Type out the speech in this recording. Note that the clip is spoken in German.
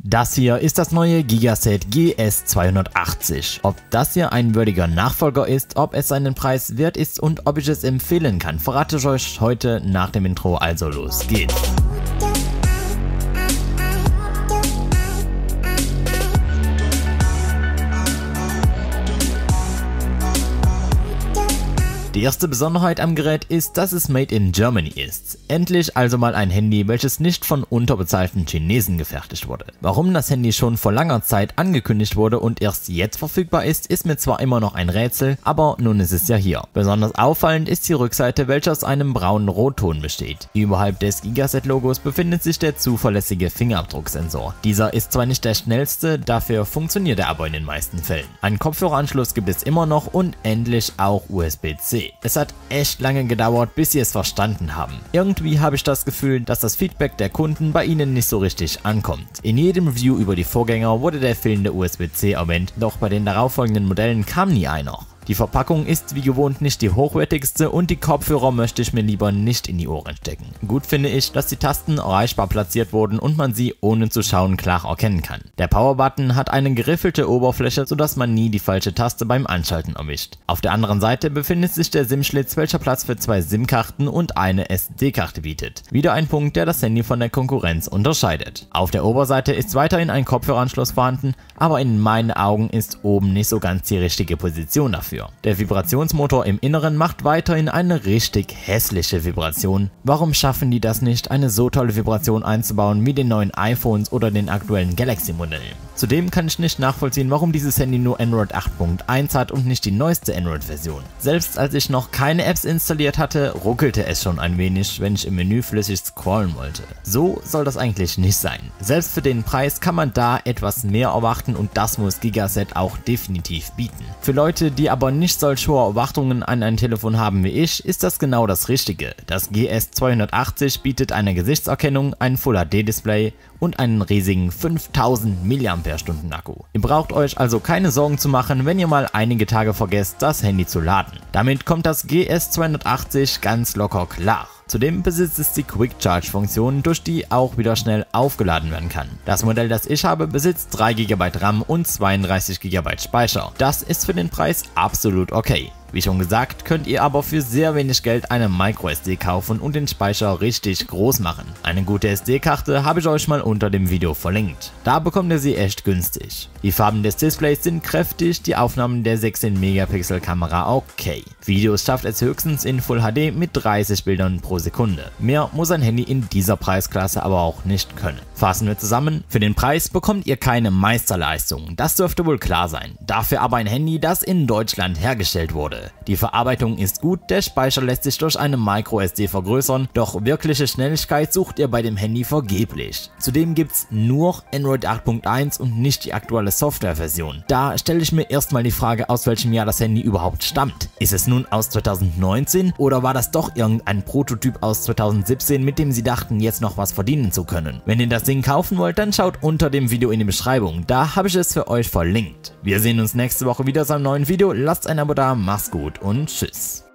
Das hier ist das neue Gigaset GS280. Ob das hier ein würdiger Nachfolger ist, ob es seinen Preis wert ist und ob ich es empfehlen kann, verrate ich euch heute nach dem Intro, also los geht's. Die erste Besonderheit am Gerät ist, dass es made in Germany ist. Endlich also mal ein Handy, welches nicht von unterbezahlten Chinesen gefertigt wurde. Warum das Handy schon vor langer Zeit angekündigt wurde und erst jetzt verfügbar ist mir zwar immer noch ein Rätsel, aber nun ist es ja hier. Besonders auffallend ist die Rückseite, welche aus einem braunen Rotton besteht. Überhalb des Gigaset-Logos befindet sich der zuverlässige Fingerabdrucksensor. Dieser ist zwar nicht der schnellste, dafür funktioniert er aber in den meisten Fällen. Einen Kopfhöreranschluss gibt es immer noch und endlich auch USB-C. Es hat echt lange gedauert, bis sie es verstanden haben. Irgendwie habe ich das Gefühl, dass das Feedback der Kunden bei ihnen nicht so richtig ankommt. In jedem Review über die Vorgänger wurde der fehlende USB-C erwähnt, doch bei den darauffolgenden Modellen kam nie einer. Die Verpackung ist wie gewohnt nicht die hochwertigste und die Kopfhörer möchte ich mir lieber nicht in die Ohren stecken. Gut finde ich, dass die Tasten erreichbar platziert wurden und man sie ohne zu schauen klar erkennen kann. Der Powerbutton hat eine geriffelte Oberfläche, sodass man nie die falsche Taste beim Anschalten erwischt. Auf der anderen Seite befindet sich der SIM-Schlitz, welcher Platz für 2 SIM-Karten und eine SD-Karte bietet. Wieder ein Punkt, der das Handy von der Konkurrenz unterscheidet. Auf der Oberseite ist weiterhin ein Kopfhöreranschluss vorhanden, aber in meinen Augen ist oben nicht so ganz die richtige Position dafür. Der Vibrationsmotor im Inneren macht weiterhin eine richtig hässliche Vibration. Warum schaffen die das nicht, eine so tolle Vibration einzubauen wie den neuen iPhones oder den aktuellen Galaxy-Modellen? Zudem kann ich nicht nachvollziehen, warum dieses Handy nur Android 8.1 hat und nicht die neueste Android-Version. Selbst als ich noch keine Apps installiert hatte, ruckelte es schon ein wenig, wenn ich im Menü flüssig scrollen wollte. So soll das eigentlich nicht sein. Selbst für den Preis kann man da etwas mehr erwarten und das muss Gigaset auch definitiv bieten. Für Leute, die aber nicht solch hohe Erwartungen an ein Telefon haben wie ich, ist das genau das Richtige. Das GS280 bietet eine Gesichtserkennung, ein Full-HD-Display und einen riesigen 5000 mAh Akku. Ihr braucht euch also keine Sorgen zu machen, wenn ihr mal einige Tage vergesst, das Handy zu laden. Damit kommt das GS280 ganz locker klar. Zudem besitzt es die Quick Charge Funktion, durch die auch wieder schnell aufgeladen werden kann. Das Modell, das ich habe, besitzt 3 GB RAM und 32 GB Speicher. Das ist für den Preis absolut okay. Wie schon gesagt, könnt ihr aber für sehr wenig Geld eine MicroSD kaufen und den Speicher richtig groß machen. Eine gute SD-Karte habe ich euch mal unter dem Video verlinkt. Da bekommt ihr sie echt günstig. Die Farben des Displays sind kräftig, die Aufnahmen der 16 Megapixel Kamera okay. Videos schafft es höchstens in Full HD mit 30 Bildern pro Sekunde. Mehr muss ein Handy in dieser Preisklasse aber auch nicht können. Fassen wir zusammen, für den Preis bekommt ihr keine Meisterleistung, das dürfte wohl klar sein. Dafür aber ein Handy, das in Deutschland hergestellt wurde. Die Verarbeitung ist gut, der Speicher lässt sich durch eine MicroSD vergrößern, doch wirkliche Schnelligkeit sucht ihr bei dem Handy vergeblich. Zudem gibt's nur Android 8.1 und nicht die aktuelle Softwareversion. Da stelle ich mir erstmal die Frage, aus welchem Jahr das Handy überhaupt stammt. Ist es nun aus 2019 oder war das doch irgendein Prototyp aus 2017, mit dem sie dachten, jetzt noch was verdienen zu können? Wenn ihr das Ding kaufen wollt, dann schaut unter dem Video in die Beschreibung, da habe ich es für euch verlinkt. Wir sehen uns nächste Woche wieder zu einem neuen Video, lasst ein Abo da, macht's gut und tschüss.